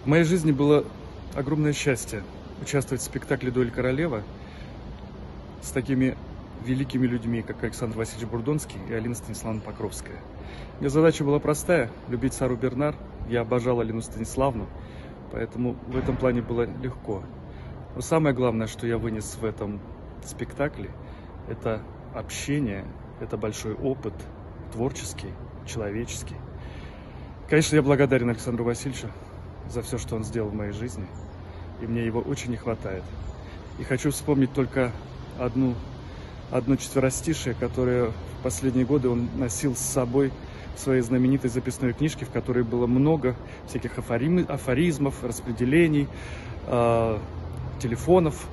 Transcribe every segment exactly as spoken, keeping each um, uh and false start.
В моей жизни было огромное счастье участвовать в спектакле «Дуэль королева» с такими великими людьми, как Александр Васильевич Бурдонский и Алина Станиславовна Покровская. Ее задача была простая – любить Сару Бернар. Я обожал Алину Станиславовну, поэтому в этом плане было легко. Но самое главное, что я вынес в этом спектакле – это общение, это большой опыт, творческий, человеческий. Конечно, я благодарен Александру Васильевичу за все, что он сделал в моей жизни, и мне его очень не хватает. И хочу вспомнить только одну, одно четверостишее, которое в последние годы он носил с собой в своей знаменитой записной книжке, в которой было много всяких афоризм, афоризмов, распределений, э, телефонов.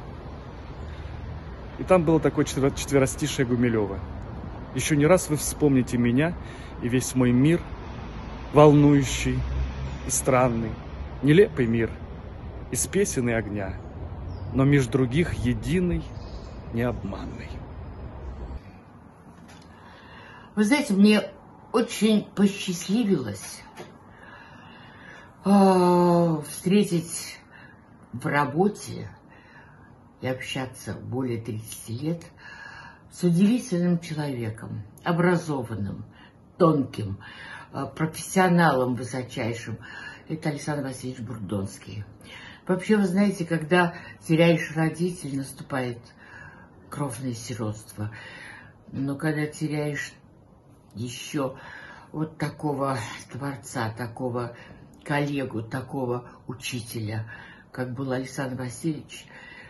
И там было такое четверостишее Гумилева. «Еще не раз вы вспомните меня и весь мой мир, волнующий и странный, нелепый мир, из песен и огня, но меж других единый, необманный». Вы знаете, мне очень посчастливилось э, встретить в работе и общаться более тридцати лет с удивительным человеком, образованным, тонким, э, профессионалом высочайшим. Это Александр Васильевич Бурдонский. Вообще, вы знаете, когда теряешь родителей, наступает кровное сиротство. Но когда теряешь еще вот такого творца, такого коллегу, такого учителя, как был Александр Васильевич,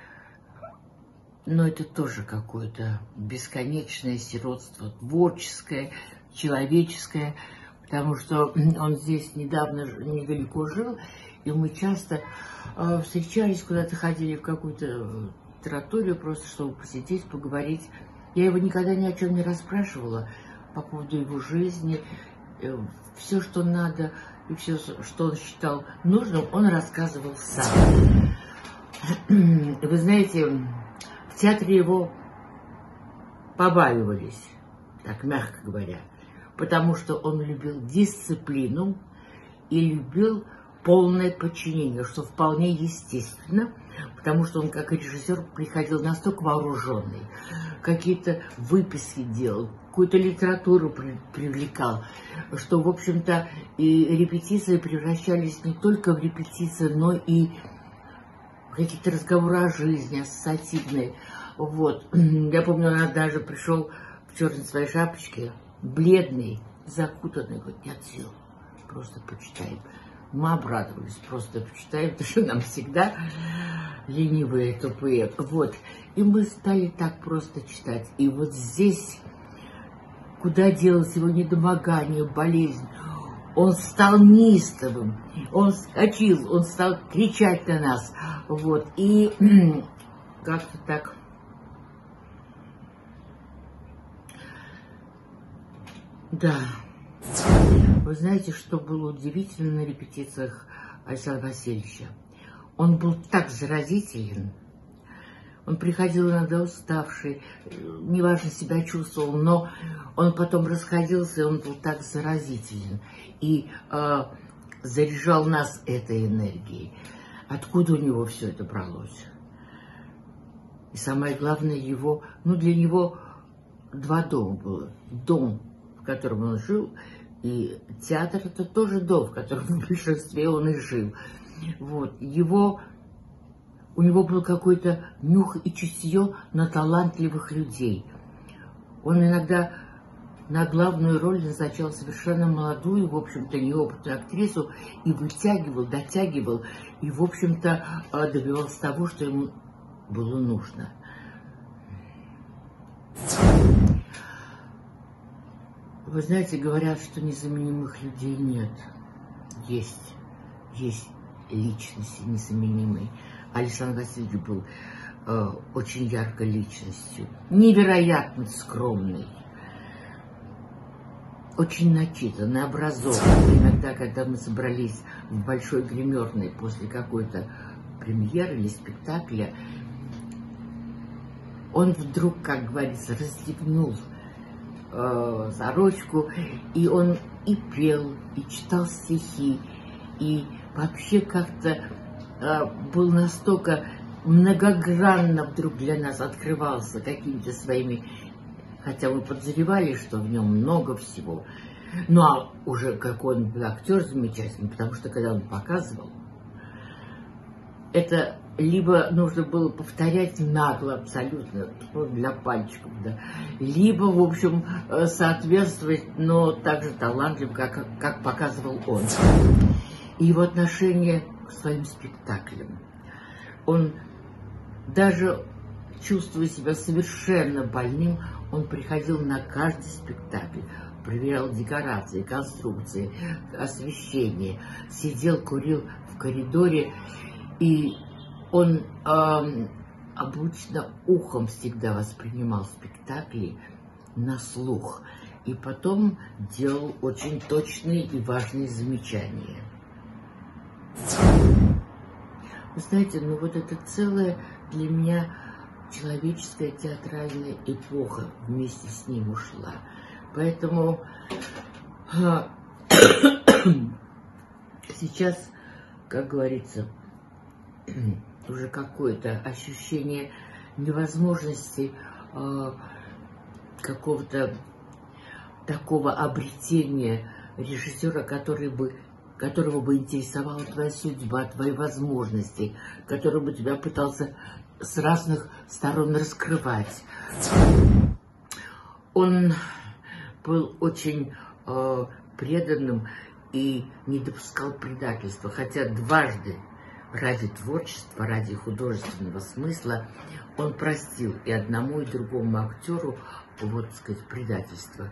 но это тоже какое-то бесконечное сиротство, творческое, человеческое, потому что он здесь недавно, недалеко жил, и мы часто э, встречались, куда-то ходили в какую-то траторию, просто чтобы посидеть, поговорить. Я его никогда ни о чем не расспрашивала по поводу его жизни. Э, все, что надо, и все, что он считал нужным, он рассказывал сам. Вы знаете, в театре его побаивались, так мягко говоря, потому что он любил дисциплину и любил полное подчинение, что вполне естественно, потому что он как режиссер приходил настолько вооруженный, какие-то выписки делал, какую-то литературу при, привлекал, что, в общем-то, и репетиции превращались не только в репетиции, но и в какие-то разговоры о жизни, ассоциативные. Вот. Я помню, он даже пришел в черной своей шапочке, бледный, закутанный, говорит: нет сил, просто почитаем. Мы обрадовались, просто почитаем, потому что нам всегда ленивые, тупые. Вот. И мы стали так просто читать. И вот здесь, куда делось его недомогание, болезнь, он стал неистовым, он вскочил, он стал кричать на нас. Вот. И как-то так... Да. Вы знаете, что было удивительно на репетициях Александра Васильевича? Он был так заразителен. Он приходил иногда уставший, неважно себя чувствовал, но он потом расходился, и он был так заразителен. И э, заряжал нас этой энергией. Откуда у него все это бралось? И самое главное, его, ну для него два дома было. Дом, в котором он жил, и театр — это тоже дом, в котором в большинстве он и жил. Вот. Его, у него был какой-то нюх и чутье на талантливых людей. Он иногда на главную роль назначал совершенно молодую, в общем-то, неопытную актрису и вытягивал, дотягивал, и, в общем-то, добивался того, что ему было нужно. Вы знаете, говорят, что незаменимых людей нет. Есть. Есть личности незаменимые. Александр Васильевич был э, очень яркой личностью. Невероятно скромный. Очень начитанный, образованный. Иногда, когда мы собрались в большой гримерной после какой-то премьеры или спектакля, он вдруг, как говорится, расстегнул э, сорочку, и он и пел, и читал стихи, и вообще как-то э, был настолько многогранно вдруг для нас открывался какими-то своими, хотя мы подозревали, что в нем много всего. Ну а уже какой он был актер замечательный, потому что когда он показывал, это либо нужно было повторять нагло абсолютно, для пальчиков, да, либо, в общем, соответствовать, но так же талантливо, как, как показывал он. И его отношение к своим спектаклям. Он, даже чувствуя себя совершенно больным, он приходил на каждый спектакль, проверял декорации, конструкции, освещение, сидел, курил в коридоре, и он э, обычно ухом всегда воспринимал спектакли на слух, и потом делал очень точные и важные замечания. Вы знаете, ну вот это целая для меня человеческая театральная эпоха вместе с ним ушла. Поэтому э, сейчас, как говорится, уже какое-то ощущение невозможности э, какого-то такого обретения режиссера, который бы, которого бы интересовала твоя судьба, твои возможности, который бы тебя пытался с разных сторон раскрывать. Он был очень э, преданным и не допускал предательства, хотя дважды ради творчества, ради художественного смысла он простил и одному, и другому актеру, вот, так сказать, предательство.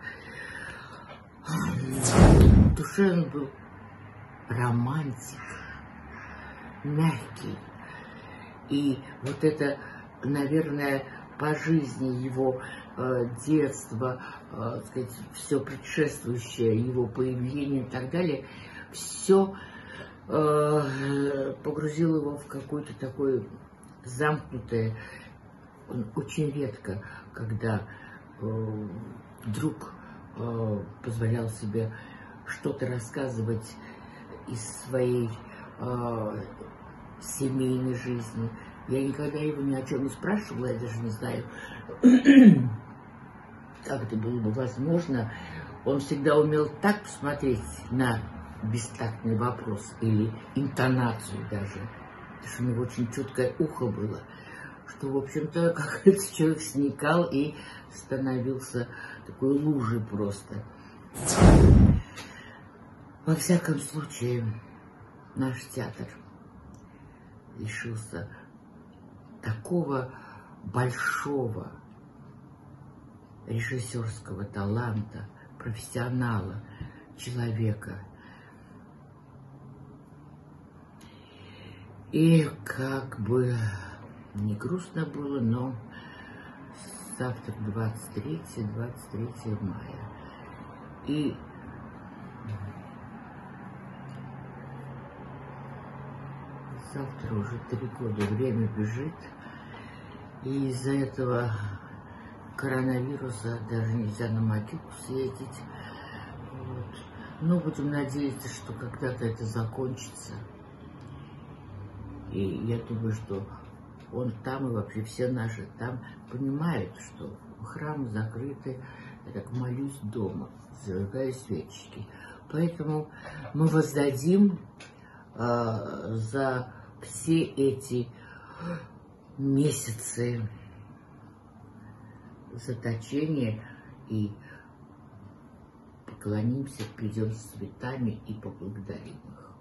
В душе он был романтик, мягкий. И вот это, наверное, по жизни его э, детства, э, сказать, все предшествующее его появлению и так далее, все э, погрузило его в какое-то такое замкнутое. Он очень редко, когда э, вдруг э, позволял себе что-то рассказывать из своей э, семейной жизни. Я никогда его ни о чем не спрашивала, я даже не знаю, как это было бы возможно. Он всегда умел так посмотреть на бестактный вопрос или интонацию даже, потому что у него очень чуткое ухо было, что, в общем-то, как этот человек сникал и становился такой лужей просто. Во всяком случае, наш театр лишился такого большого режиссерского таланта, профессионала, человека. И как бы не грустно было, но завтра двадцать третье, двадцать третье мая. И завтра уже три года, время бежит, и из-за этого коронавируса даже нельзя на могилку съездить. Вот. Но будем надеяться, что когда-то это закончится. И я думаю, что он там и вообще все наши там понимают, что храмы закрыты. Я так молюсь дома, зажигаю свечки. Поэтому мы воздадим э, за все эти месяцы заточения и поклонимся, придем с цветами и поблагодарим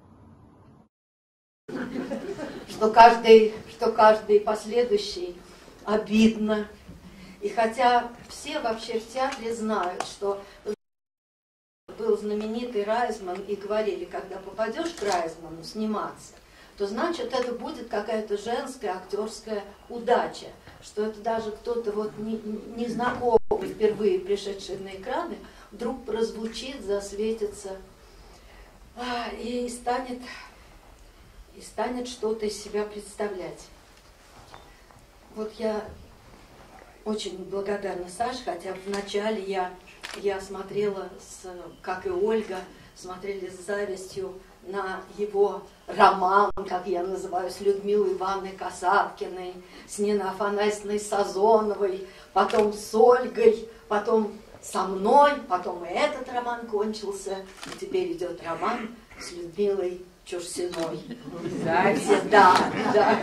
их. Что каждый, что каждый последующий обидно. И хотя все вообще в театре знают, что был знаменитый Райзман, и говорили, когда попадешь к Райзману сниматься, то значит это будет какая-то женская актерская удача, что это даже кто-то вот незнакомый, не впервые пришедший на экраны, вдруг прозвучит, засветится а, и станет, и станет что-то из себя представлять. Вот я очень благодарна Саше, хотя вначале я, я смотрела, с, как и Ольга, смотрели с завистью на его роман, как я называю, с Людмилой Ивановной Касаткиной, с Ниной Афанасьевной Сазоновой, потом с Ольгой, потом со мной, потом и этот роман кончился, и теперь идет роман с Людмилой Чурсиной. Да, да, да.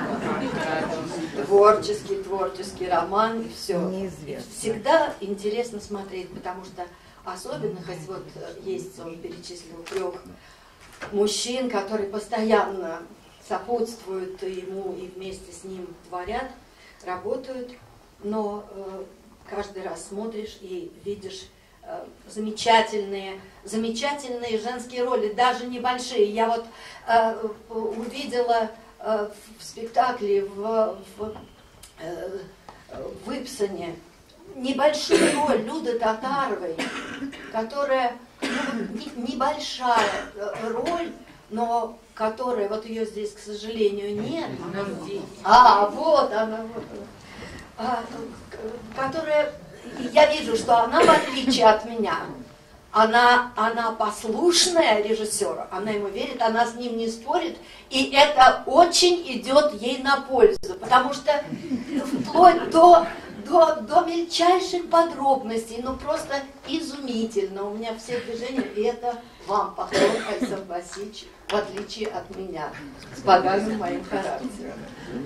Творческий, творческий роман, и все. Всегда интересно смотреть, потому что особенно, хоть вот есть, он перечислил трех мужчин, которые постоянно сопутствуют ему и вместе с ним творят, работают, но э, каждый раз смотришь и видишь э, замечательные, замечательные женские роли, даже небольшие. Я вот э, увидела э, в спектакле в, в, э, в Ипсоне небольшую роль Люды Татаровой, которая, ну, небольшая роль, но которая, вот ее здесь, к сожалению, нет. А, вот она, вот она. А, которая, я вижу, что она, в отличие от меня, она, она послушная режиссеру, она ему верит, она с ним не спорит, и это очень идет ей на пользу, потому что вплоть до... До, до мельчайших подробностей, ну просто изумительно. У меня все движения, и это вам поклон, Александр Васильевич, в отличие от меня, с поганым моим характером.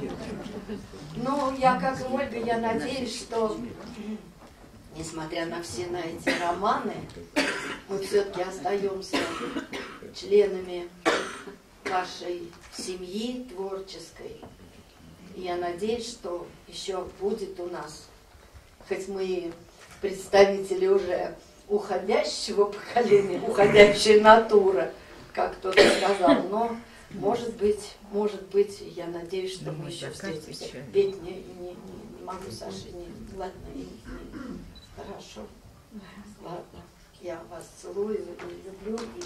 Ну, я, как и Ольга, я надеюсь, что, несмотря на все на эти романы, мы все-таки остаемся членами вашей семьи творческой. И я надеюсь, что еще будет у нас, хоть мы представители уже уходящего поколения, уходящая натура, как кто-то сказал, но может быть, может быть, я надеюсь, что мы еще встретимся. Ведь не, не, не могу, Саша, не, ладно, не, не, хорошо, ладно, я вас целую и люблю, и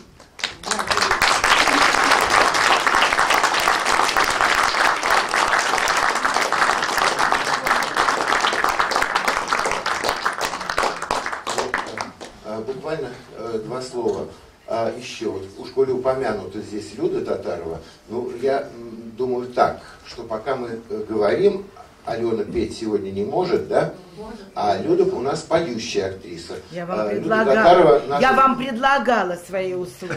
буквально э, два слова. А еще, вот, уж коли упомянута здесь Люда Татарова, ну, я м, думаю так, что пока мы э, говорим, Алена петь сегодня не может, да? А Люда у нас поющая актриса. Я вам, а, предлагала, Татарова, наша... я вам предлагала свои услуги.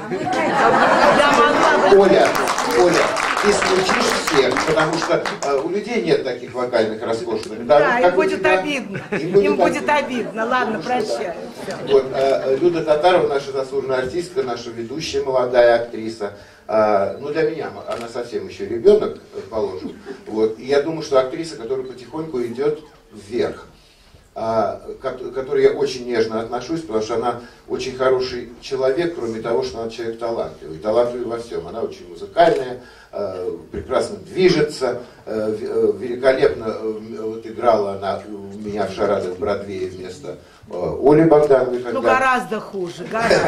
Оля, Оля, ты смутишь всех, потому что э, у людей нет таких вокальных роскошных. Да, им будет обидно. Им будет обидно. Ладно, прощаю. Вот, э, Люда Татарова, наша заслуженная артистка, наша ведущая молодая актриса. Э, ну, для меня она совсем еще ребенок, положим. Вот, и я думаю, что актриса, которая потихоньку идет вверх, к которой я очень нежно отношусь, потому что она очень хороший человек, кроме того, что она человек талантливый. И талантливый во всем. Она очень музыкальная, прекрасно движется, великолепно вот, играла она у меня в «Шарадах» в Бродвее вместо Оли Богдановой. Ну, гораздо хуже, гораздо.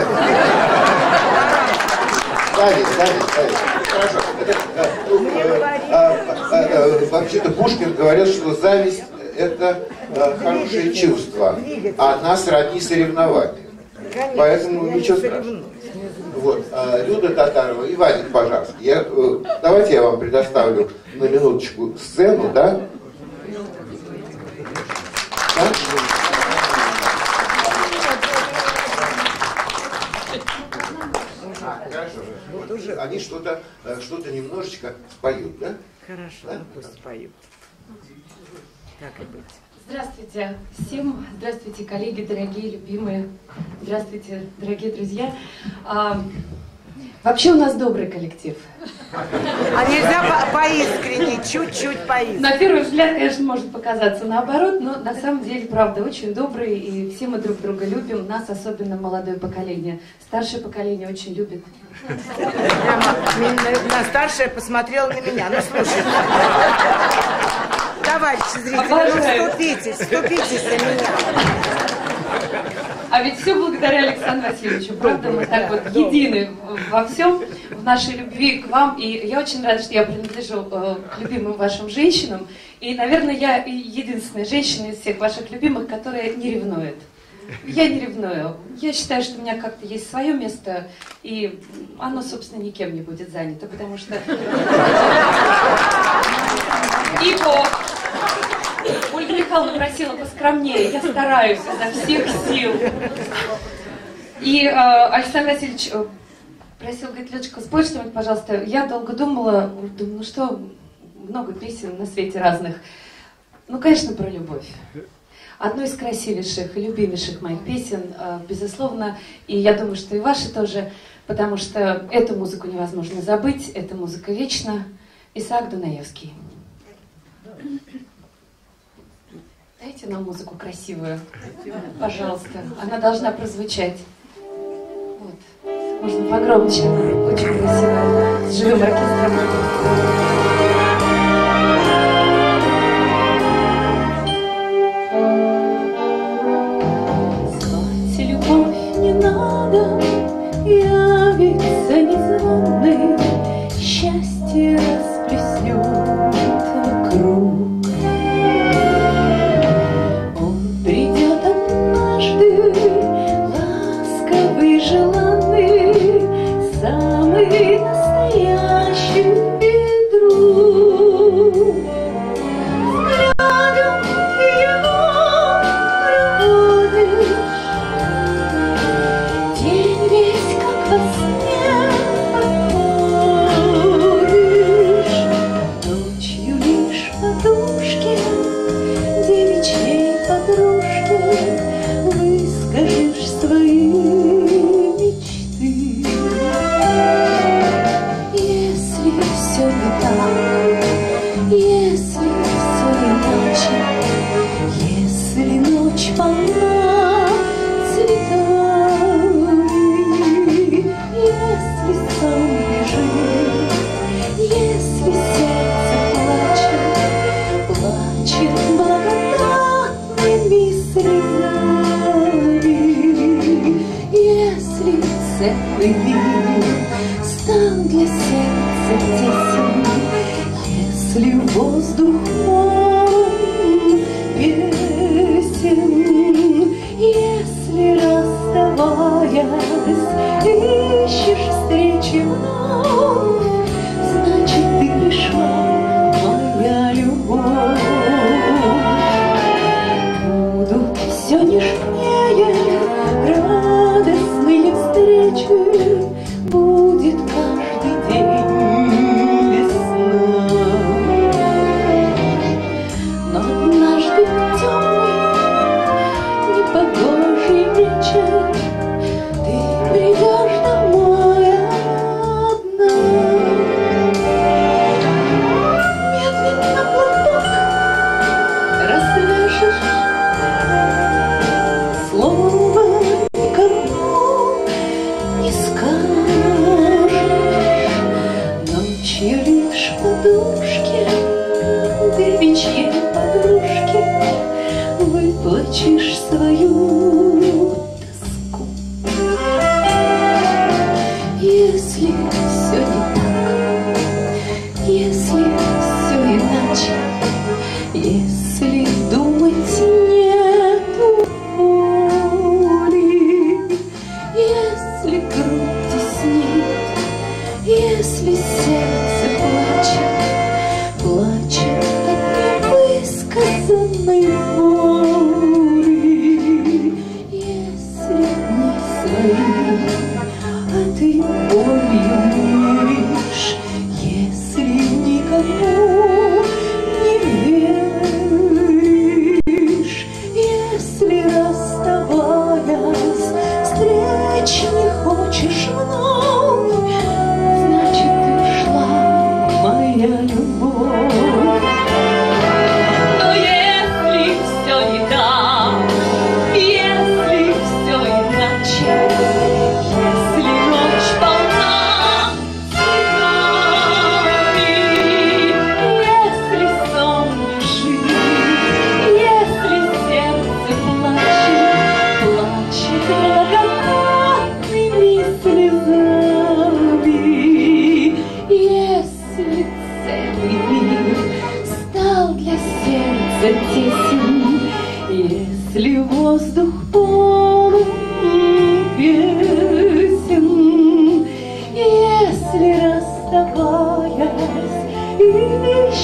Ставить, ставить, ставить. Хорошо. Вообще-то Пушкин говорил, что зависть — это э, хорошее чувство, а нас сродни соревнованию. Поэтому ничего страшного. Вот, э, Люда Татарова и Вадик, пожалуйста. Я, э, давайте я вам предоставлю на минуточку сцену, да? Да? А, хорошо. Вот уже они что-то что-то немножечко споют, да? Хорошо, да? Ну пусть споют. Так и быть. Здравствуйте всем, здравствуйте, коллеги, дорогие, любимые, здравствуйте, дорогие друзья. А, вообще у нас добрый коллектив. А нельзя поискренне, чуть-чуть поискренне? На первый взгляд, конечно, может показаться наоборот, но на самом деле, правда, очень добрые, и все мы друг друга любим, нас особенно молодое поколение. Старшее поколение очень любит. Прямо старшая посмотрела на меня, ну слушай. Товарищи зрители, ну вступитесь, вступитесь за меня. А ведь все благодаря Александру Васильевичу, правда? Мы так вот едины во всем, в нашей любви к вам. И я очень рада, что я принадлежу э, к любимым вашим женщинам. И, наверное, я единственная женщина из всех ваших любимых, которая не ревнует. Я не ревную. Я считаю, что у меня как-то есть свое место, и оно, собственно, никем не будет занято, потому что... Ибо Ольга Михайловна просила поскромнее, я стараюсь изо всех сил. И э, Александр Васильевич э, просил, говорит, Лёдочка, спой что-нибудь, пожалуйста. Я долго думала, думаю, ну что, много песен на свете разных. Ну, конечно, про любовь. Одну из красивейших и любимейших моих песен, э, безусловно, и я думаю, что и ваши тоже, потому что эту музыку невозможно забыть, эта музыка вечна. Исаак Дунаевский. Дайте нам музыку красивую, пожалуйста. Она должна прозвучать. Вот. Можно погромче. Очень красиво. С живым оркестром. Звать любовь не надо, явится незваный, счастье расплеснет вокруг. Он придет однажды, ласковый, желанный, самый настоящий друг. Взглядом его проводишь день весь, как во сне проходишь. Ночью лишь подушки девичьей подружки выскажешь свои мечты. Если все не так, если все иначе, если ночь полна цветами, если сон лежит, если сердце плачет, плачет благодатными слезами, если целый мир стал для сердца тесен, если воздух мой песен, если, расставаясь, ищешь встречи вновь, значит, ты пришла, моя любовь. Будут все нежнее радостные встречи, будет каждый день весна. Но однажды в темный, непогожий вечер ты придешь домой одна. Медленно платок развяжешь, слово никому не скажешь. Ночью лишь подушки девичьей подружки выплачешь свою тоску. Если все не так, если все иначе, если думать нету воли, если грудь теснит, если сердце плачет, плачет от невысказанной боли, если дни свои, а ты болью миришь, если никому не веришь, если, расставаясь, встреч не хочешь вновь, значит, ты шла, моя любовь. Но если все не так, если все иначе, если ночь полна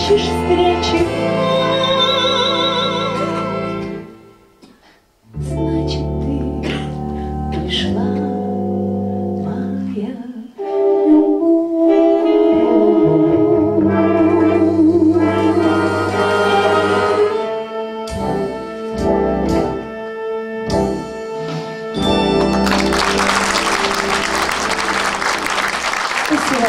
ищешь встречи, значит, ты пришла, моя любовь. Спасибо.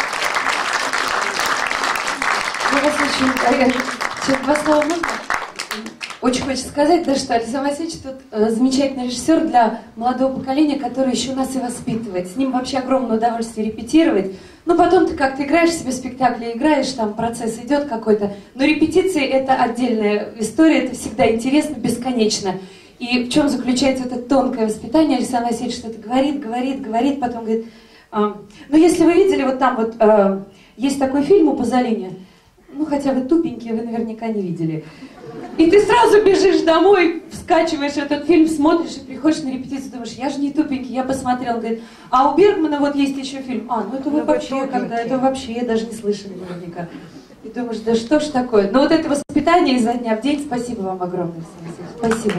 Я вас очень... Я, чё, два слова можно? Очень хочется сказать, да, что Александр Васильевич тут э, замечательный режиссер для молодого поколения, который еще нас и воспитывает. С ним вообще огромное удовольствие репетировать. Ну, потом ты как-то играешь себе в спектакле, играешь, там процесс идет какой-то. Но репетиции — это отдельная история, это всегда интересно, бесконечно. И в чем заключается это тонкое воспитание? Александр Васильевич что-то говорит, говорит, говорит, потом говорит... А, ну, если вы видели, вот там вот а, есть такой фильм у Пазолини, ну, хотя вы тупенькие, вы наверняка не видели. И ты сразу бежишь домой, вскачиваешь этот фильм, смотришь и приходишь на репетицию, думаешь, я же не тупенький, я посмотрел, говорит, а у Бергмана вот есть еще фильм. А, ну это вы вообще, когда это вообще, я даже не слышали наверняка. И думаешь, да что ж такое? Ну вот это воспитание изо дня в день, спасибо вам огромное. Спасибо.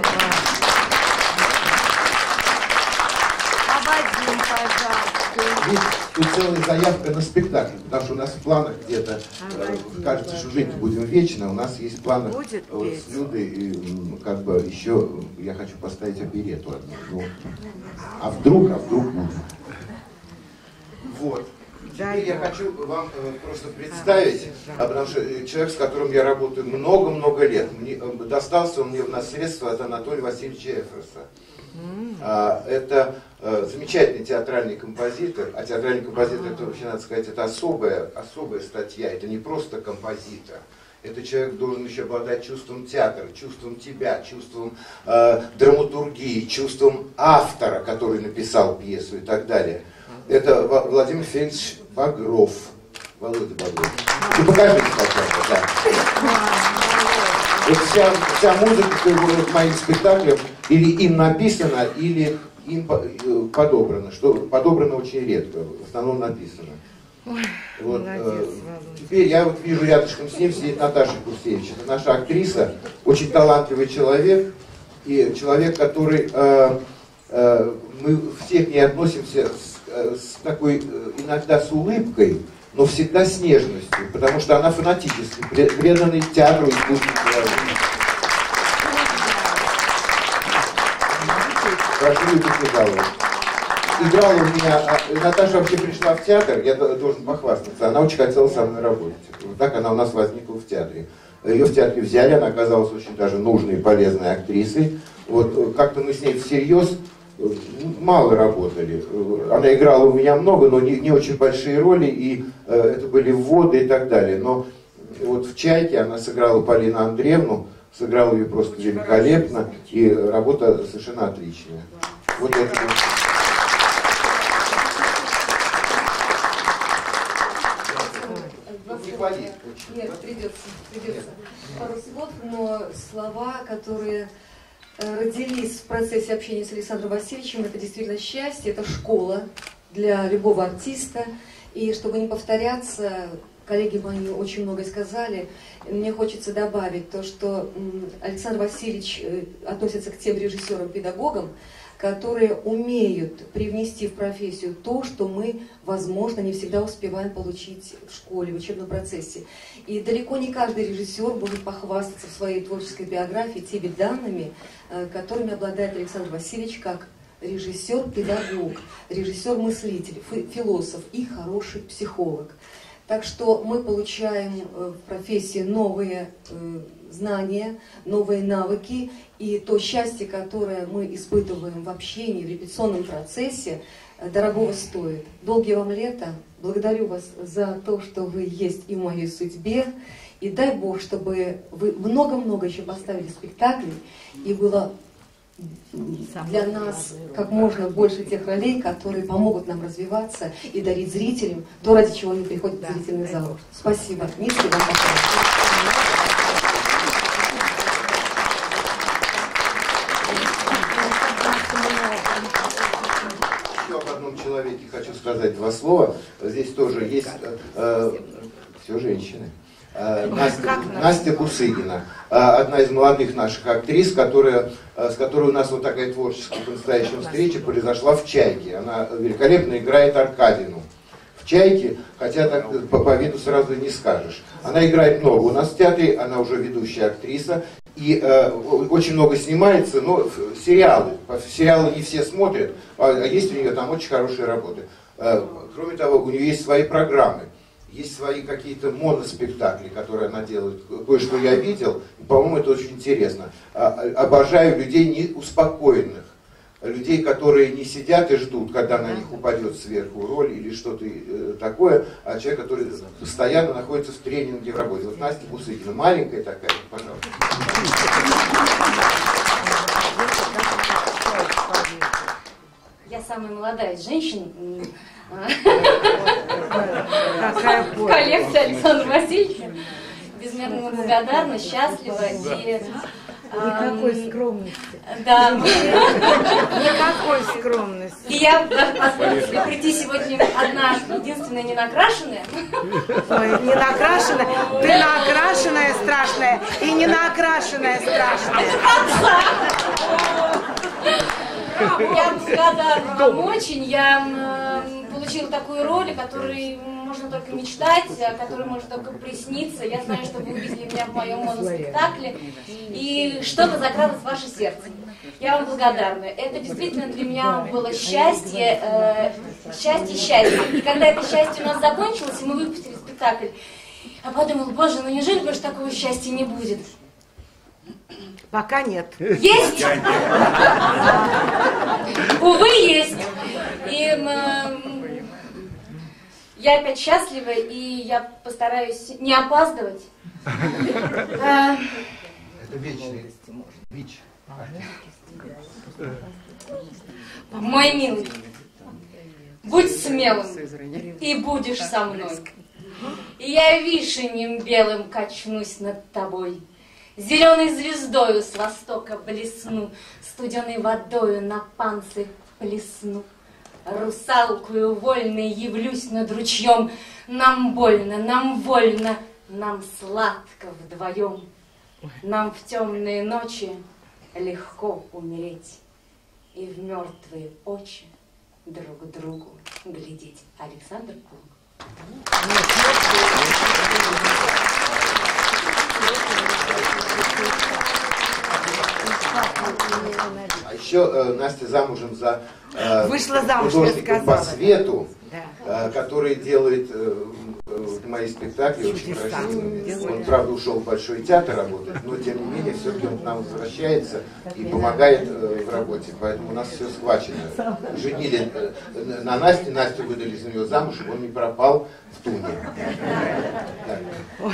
Есть тут целая заявка на спектакль, потому что у нас в планах где-то, э, кажется, что жить будем вечно, у нас есть планы вот, с Людой, и, как бы еще я хочу поставить оперетту одну. Ну, а вдруг, а вдруг будет. Вот. Теперь я хочу вам э, просто представить, а, потому что человек, с которым я работаю много-много лет, мне, э, достался он мне в наследство от Анатолия Васильевича Эфроса. А, это э, замечательный театральный композитор, а театральный композитор, это вообще, надо сказать, это особая, особая статья, это не просто композитор. Этот человек должен еще обладать чувством театра, чувством тебя, чувством э, драматургии, чувством автора, который написал пьесу и так далее. Это Владимир Феликсович Багров. Володя Багров. Ну покажите, пожалуйста, да. Вот вся, вся музыка к моим спектаклям или им написана, или им подобрана. Что подобрано очень редко, в основном написано. Ой, вот, молодец, э, теперь я вот вижу рядышком с ним сидит Наташа Курсевич. Это наша актриса, очень талантливый человек. И человек, который... Э, э, мы все к ней относимся с, э, с такой, э, иногда с улыбкой, но всегда с нежностью, потому что она фанатически преданный театру и искусству человек. Прошу Люду Федалову. Играла у меня, Наташа вообще пришла в театр, я должен похвастаться, она очень хотела со мной работать. Вот так она у нас возникла в театре. Ее в театре взяли, она оказалась очень даже нужной и полезной актрисой. Вот как-то мы с ней всерьез мало работали. Она играла у меня много, но не, не очень большие роли, и э, это были вводы и так далее. Но вот в «Чайке» она сыграла Полину Андреевну, сыграла ее просто великолепно, и работа совершенно отличная. Вот это вот. Нет, придется, придется. Пару слов, но слова, которые родились в процессе общения с Александром Васильевичем, это действительно счастье, это школа для любого артиста. И чтобы не повторяться, коллеги мои очень многое сказали, мне хочется добавить то, что Александр Васильевич относится к тем режиссерам-педагогам, которые умеют привнести в профессию то, что мы, возможно, не всегда успеваем получить в школе, в учебном процессе. И далеко не каждый режиссер может похвастаться в своей творческой биографии теми данными, которыми обладает Александр Васильевич как режиссер-педагог, режиссер-мыслитель, философ и хороший психолог. Так что мы получаем в профессии новые знания, новые навыки, и то счастье, которое мы испытываем в общении, в репетиционном процессе, дорогого стоит. Долгие вам лета. Благодарю вас за то, что вы есть и в моей судьбе. И дай Бог, чтобы вы много-много еще поставили спектаклей, и было для нас как можно больше тех ролей, которые помогут нам развиваться и дарить зрителям то, ради чего они приходят в зрительный зал. Спасибо. Низкий вам поклон. Человеке хочу сказать два слова. Здесь тоже есть э, все женщины. Настя, Настя Бусыгина, одна из молодых наших актрис, которая, с которой у нас вот такая творческая по-настоящему встреча произошла в «Чайке». Она великолепно играет Аркадину в «Чайке», хотя так по, по виду сразу не скажешь. Она играет много у нас в театре, она уже ведущая актриса. И э, очень много снимается, но сериалы, сериалы не все смотрят, а есть у нее там очень хорошие работы. Э, кроме того, у нее есть свои программы, есть свои какие-то моноспектакли, которые она делает. Кое-что я видел, по-моему, это очень интересно. Э, обожаю людей неуспокоенных, людей, которые не сидят и ждут, когда на них упадет сверху роль или что-то э, такое, а человек, который постоянно находится в тренинге в работе. Вот Настя Бусыгина, маленькая такая, пожалуйста. Я самая молодая из женщин в коллекции Александра Васильевича. Безмерно благодарна, счастлива и... Никакой скромности. Да. Никакой скромности. И я даже позволила себе прийти сегодня одна, единственная не накрашенная. Ой, не накрашенная. Ты накрашенная страшная и не накрашенная страшная. Я благодарна вам очень. Я получила такую роль, о которой можно только мечтать, о которой можно только присниться. Я знаю, что вы увидели меня в моем моноспектакле, и что-то закралось в ваше сердце. Я вам благодарна. Это действительно для меня было счастье, э, счастье, счастье. И когда это счастье у нас закончилось, и мы выпустили спектакль, я подумала, боже, ну неужели больше такого счастья не будет? Пока нет. Есть? Увы, есть. И э, я опять счастлива, и я постараюсь не опаздывать. Это вечный бич. Мой милый, будь смелым, и будешь со мной. И я вишенем белым качнусь над тобой. Зеленой звездою с востока блесну, студеной водою на панцирь плесну. Русалкою вольной явлюсь над ручьем. Нам больно, нам вольно, нам сладко вдвоем. Нам в темные ночи легко умереть и в мертвые очи друг другу глядеть. Александр Кулак. А еще э, Настя замужем за э, Вышла замуж, художником я по сказала. свету, Да. э, который делает э, э, мои спектакли очень красивыми. Он, правда, ушел в Большой театр работать, но тем не менее все-таки он к нам возвращается и помогает э, в работе. Поэтому у нас все схвачено. Женили э, на Насте, Настю выдали за него замуж, и он не пропал в Туне. Да. Вот,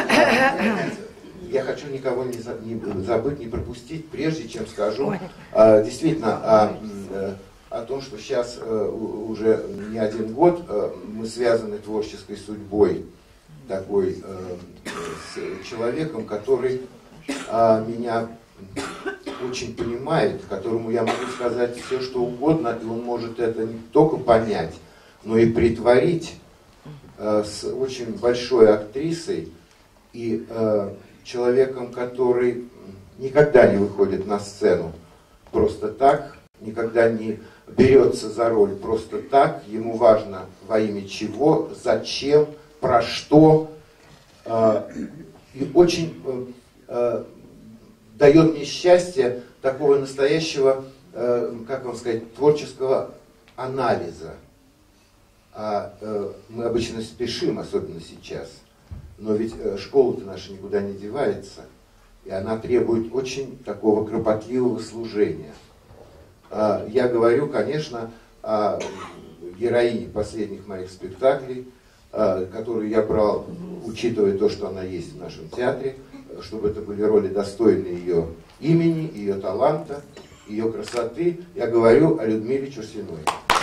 я хочу никого не, за, не забыть, не пропустить, прежде чем скажу э, действительно о, э, о том, что сейчас э, уже не один год э, мы связаны творческой судьбой такой э, с человеком, который э, меня очень понимает, которому я могу сказать все, что угодно, и он может это не только понять, но и притворить э, с очень большой актрисой и э, человеком, который никогда не выходит на сцену просто так, никогда не берется за роль просто так, ему важно во имя чего, зачем, про что, э, и очень э, э, дает мне счастье такого настоящего, э, как вам сказать, творческого анализа. А э, мы обычно спешим, особенно сейчас. Но ведь э, школа-то наша никуда не девается, и она требует очень такого кропотливого служения. Э, я говорю, конечно, о героине последних моих спектаклей, э, которую я брал, учитывая то, что она есть в нашем театре, чтобы это были роли достойные ее имени, ее таланта, ее красоты. Я говорю о Людмиле Чурсиной.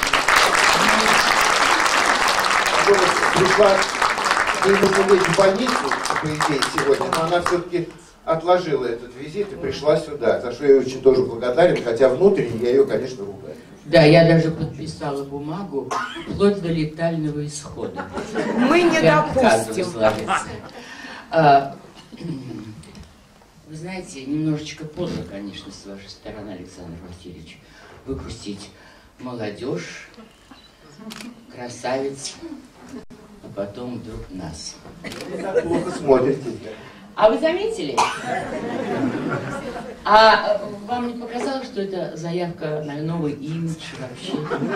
Пришла... Ей нужно лечь в больницу, по идее, сегодня, но она все-таки отложила этот визит и пришла сюда, за что я ей очень тоже благодарен, хотя внутренне я ее, конечно, ругаю. Да, я даже подписала бумагу вплоть до летального исхода. Мы не допустим. А, вы знаете, немножечко поздно, конечно, с вашей стороны, Александр Васильевич, выпустить молодежь, красавиц, а потом вдруг нас. Вы плохо смотрите. А вы заметили? А вам не показалось, что это заявка на новый имидж вообще?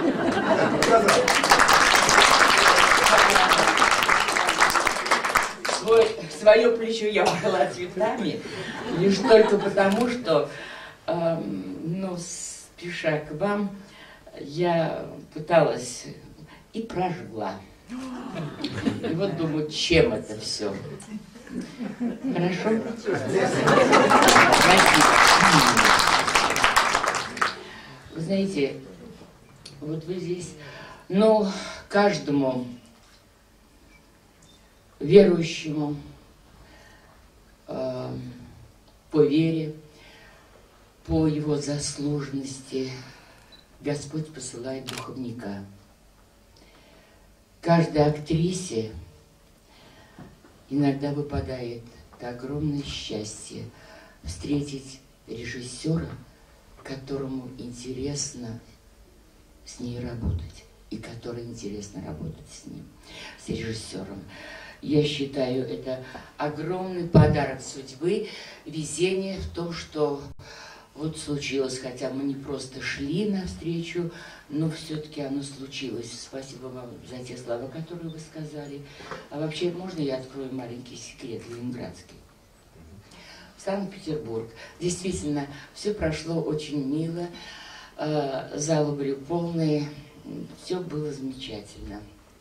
Свой, свое плечо я укрыла цветами лишь только потому, что, э, ну, спеша к вам, я пыталась и прожгла. И вот думаю, чем это все? Хорошо? Спасибо. Вы знаете, вот вы здесь, ну, каждому верующему э, по вере, по его заслуженности Господь посылает духовника. Каждой актрисе иногда выпадает это огромное счастье встретить режиссера, которому интересно с ней работать, и который интересно работать с ним, с режиссером. Я считаю, это огромный подарок судьбы, везение в том, что вот случилось, хотя мы не просто шли навстречу, но все-таки оно случилось. Спасибо вам за те слова, которые вы сказали. А вообще, можно я открою маленький секрет ленинградский? В Санкт-Петербург. Действительно, все прошло очень мило, залы были полные, все было замечательно.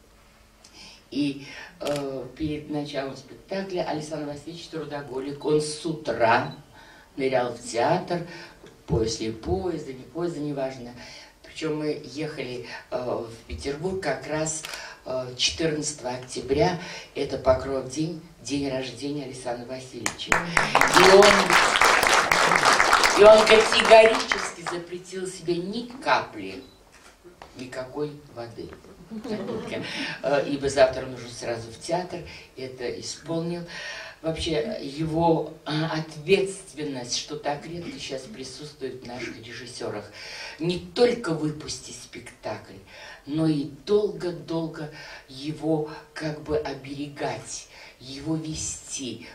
И э, перед началом спектакля Александр Васильевич Трудоголик, он с утра нырял в театр, после поезда, не поезда, неважно. Причем мы ехали э, в Петербург как раз э, четырнадцатого октября, это Покров день, день рождения Александра Васильевича. И он, и он категорически запретил себе ни капли, никакой воды. Ибо завтра нужно сразу в театр, это исполнил. Вообще, его ответственность, что так редко сейчас присутствует в наших режиссерах, не только выпустить спектакль, но и долго-долго его как бы оберегать, его вести,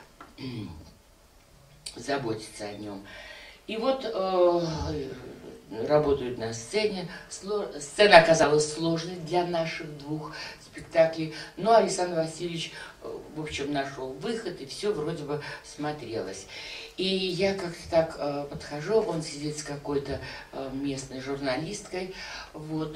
заботиться о нем. И вот э, работают на сцене. Сцена оказалась сложной для наших двух спектаклей, но Александр Васильевич, в общем, нашел выход, и все вроде бы смотрелось. И я как-то так э, подхожу, он сидит с какой-то э, местной журналисткой, вот,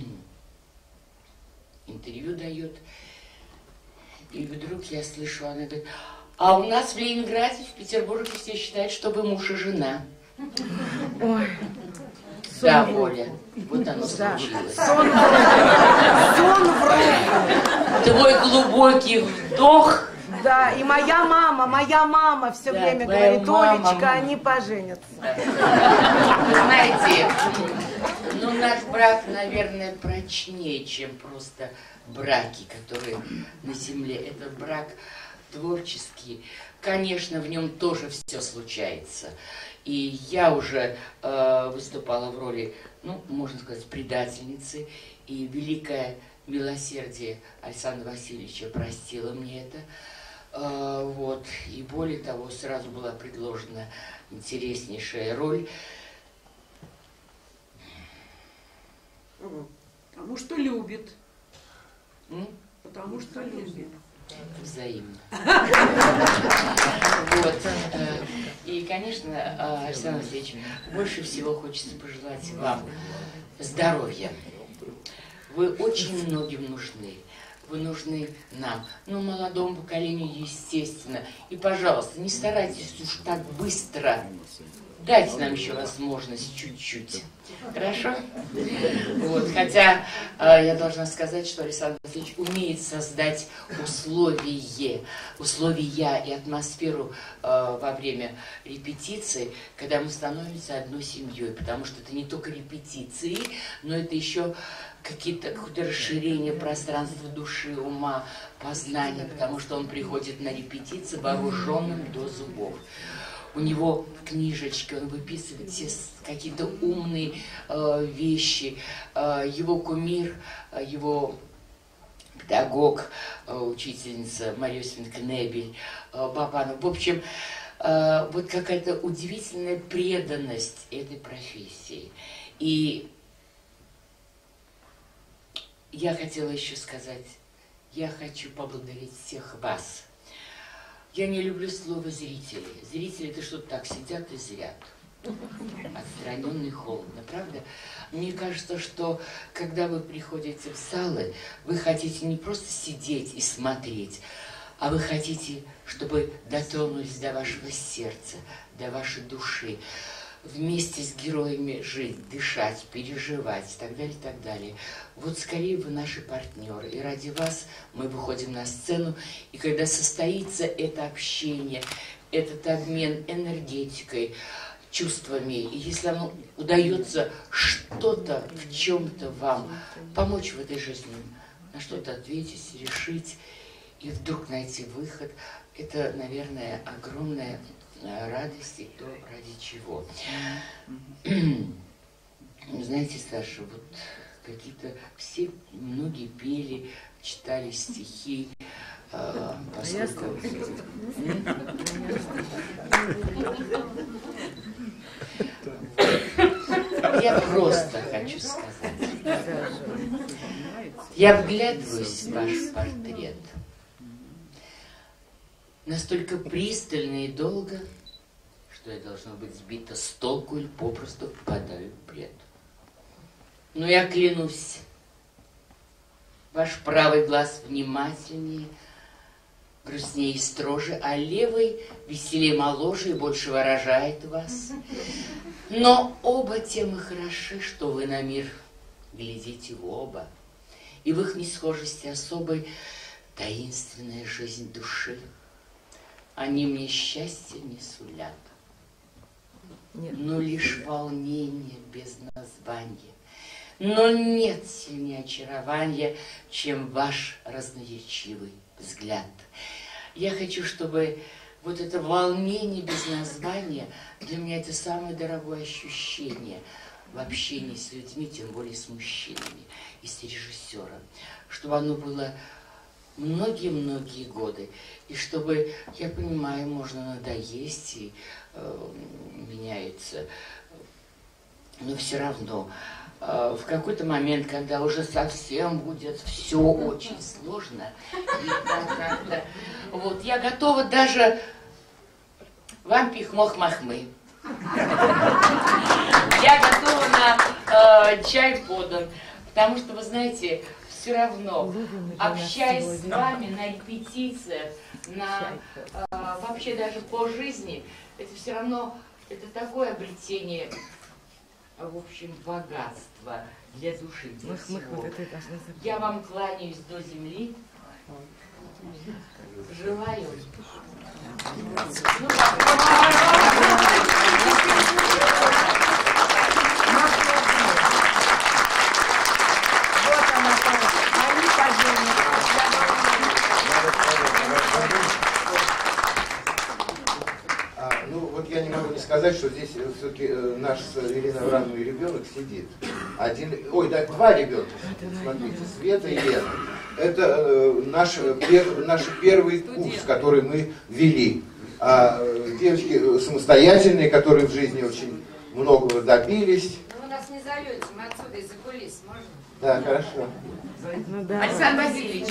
интервью дает, и вдруг я слышу, она говорит: а у нас в Ленинграде, в Петербурге все считают, что вы муж и жена. Ой. Да, Оля, вот оно случилось. Сон в Сон в Твой глубокий вдох. Да, и моя мама, моя мама все Да, время твоя говорит: мама, Олечка, мама. они поженятся. Вы знаете, ну наш брак, наверное, прочнее, чем просто браки, которые на земле. Это брак творческий. Конечно, в нем тоже все случается. И я уже э, выступала в роли, ну, можно сказать, предательницы. И великое милосердие Александра Васильевича простило мне это. Э, вот. И более того, сразу была предложена интереснейшая роль. Потому что любит. М? Потому что любит. Взаимно. Вот. И, конечно, Александр Васильевич, больше всего хочется пожелать вам здоровья. Вы очень многим нужны. Вы нужны нам, ну, молодому поколению, естественно. И, пожалуйста, не старайтесь уж так быстро дайте нам еще возможность чуть-чуть. Хорошо? Вот, хотя э, я должна сказать, что Александр Васильевич умеет создать условия, условия и атмосферу э, во время репетиции, когда мы становимся одной семьей, потому что это не только репетиции, но это еще какие-то, какое-то расширение пространства души, ума, познания, потому что он приходит на репетиции вооруженным до зубов. У него в книжечке он выписывает все какие-то умные э, вещи. Э, его кумир, э, его педагог, э, учительница Мария Иосифовна Кнебель, э, Бабанов. В общем, э, вот какая-то удивительная преданность этой профессии. И я хотела еще сказать, я хочу поблагодарить всех вас. Я не люблю слово «зрители». Зрители – это что-то так сидят и зрят. Отстраненный, холодно, правда? Мне кажется, что когда вы приходите в залы, вы хотите не просто сидеть и смотреть, а вы хотите, чтобы дотронулись до вашего сердца, до вашей души, вместе с героями жить, дышать, переживать и так далее, и так далее. Вот скорее вы наши партнеры, и ради вас мы выходим на сцену, и когда состоится это общение, этот обмен энергетикой, чувствами, и если оно удается что-то в чем-то вам помочь в этой жизни, на что-то ответить, решить, и вдруг найти выход, это, наверное, огромная радость, и то, ради чего. Знаете, Саша, вот какие-то все, многие пели, читали стихи, э, поскольку... Я просто хочу сказать. Я вглядываюсь в ваш портрет настолько пристально и долго, что я должна быть сбита с толку или попросту впадаю в бред. Но я клянусь, ваш правый глаз внимательнее, грустнее и строже, а левый веселее, моложе и больше выражает вас. Но оба тем и хороши, что вы на мир глядите в оба, и в их несхожести особой таинственная жизнь души. Они мне счастья не сулят, но лишь волнение без названия. Но нет сильнее очарования, чем ваш разноречивый взгляд. Я хочу, чтобы вот это волнение без названия, для меня это самое дорогое ощущение в общении с людьми, тем более с мужчинами и с режиссером, чтобы оно было многие-многие годы, и чтобы, я понимаю, можно надоесть, и э, меняется, но все равно э, в какой-то момент, когда уже совсем будет все очень сложно, вот, я готова даже вам пихмох-махмы. Я готова на э, чай подан, потому что, вы знаете, все равно, общаясь с вами на репетициях, на, э, вообще даже по жизни, это все равно, это такое обретение, в общем, богатства для души, для всего. Я вам кланяюсь до земли, желаю. Ну, Ну, вот я не могу не сказать, что здесь все-таки наш с Ириной Аврамовной ребенок сидит. Один, ой, да, два ребенка. Смотрите, Света и Лена. Это э, наш, пер, наш первый курс, который мы вели. А, девочки самостоятельные, которые в жизни очень многого добились. Но вы нас не зовете, мы отсюда из-за кулис, можно? Да, хорошо. Ну, да. Александр Васильевич.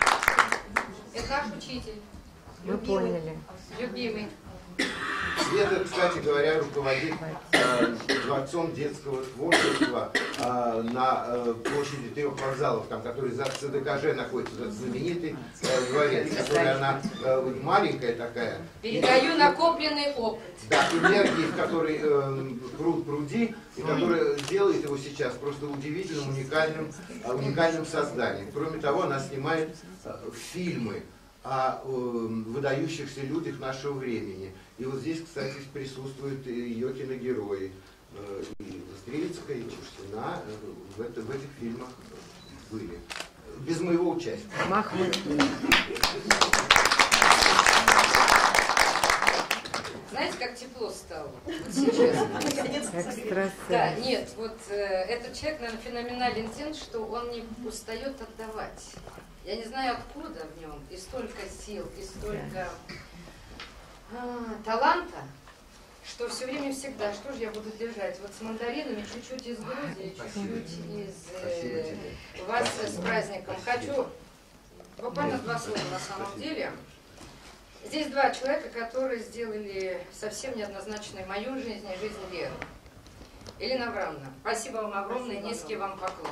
Это наш учитель. Вы поняли. Любимый. Света Лида, кстати говоря, руководит э, дворцом детского творчества э, на э, площади трех вокзалов, там, который за ЦДКЖ находится, этот знаменитый э, дворец, который она э, маленькая такая. Передаю накопленный опыт. Да, энергии, в которой э, пруд пруди, и которая делает его сейчас просто удивительным, уникальным, э, уникальным созданием. Кроме того, она снимает э, фильмы о э, выдающихся людях нашего времени. И вот здесь, кстати, присутствуют ее киногерои. Э, и Стрельцкая, и Чурсина э, в, это, в этих фильмах были. Без моего участия. Махмуд. Знаете, как тепло стало вот сейчас? Экстрасенс. Да, нет, вот э, этот человек, наверное, феноменален тем, что он не устает отдавать. Я не знаю, откуда в нем и столько сил, и столько а, таланта, что все время всегда, что же я буду держать? Вот с мандаринами чуть-чуть из Грузии, чуть-чуть из э, вас с праздником. Хочу буквально два слова на самом деле. Здесь два человека, которые сделали совсем неоднозначной мою жизнь и жизнь Леры. Елена Аврамовна, спасибо вам огромное, низкий вам поклон.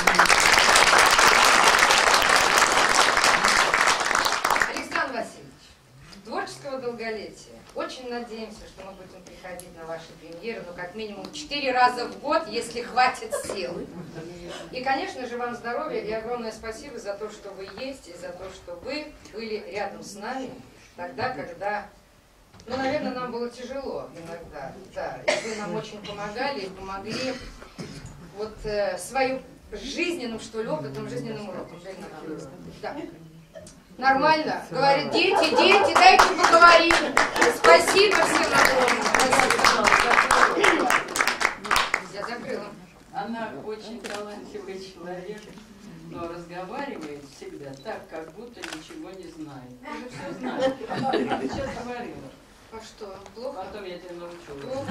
Александр Васильевич, творческого долголетия. Очень надеемся, что мы будем приходить на ваши премьеры, ну, как минимум четыре раза в год, если хватит сил. И, конечно же, вам здоровья и огромное спасибо за то, что вы есть, и за то, что вы были рядом с нами тогда, когда, ну, наверное, нам было тяжело иногда, да, и вы нам очень помогали и помогли вот э, своим жизненным, что ли, опытом, жизненным уроком. Да. Нормально? Говорит, дети, дети, дайте поговорить. Спасибо всем огромное. Я закрыла. Она очень талантливый человек, но разговаривает всегда так, как будто ничего не знает. Ты же все знаешь. Ты сейчас говорила. А что, плохо? Потом я тебя научу. Плохо.